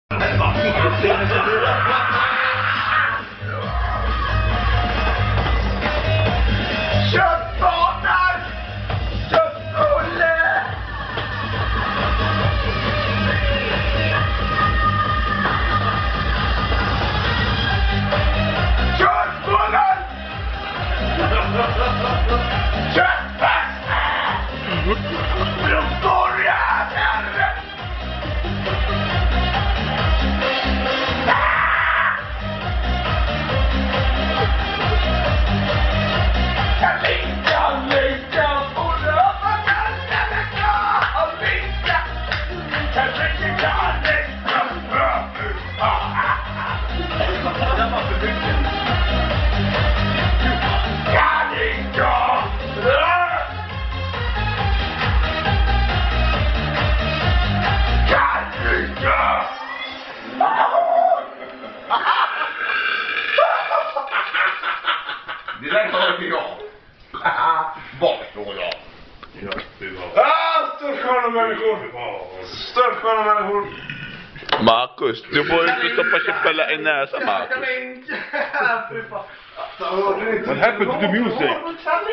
Köttbulle! Köttbulle! Köttbullen! Det där har jag. Bakstår jag. Störtsköna människor. Störtsköna människor. Marcus, du får inte stoppa käppella i näsa, Marcus. What happened to the music?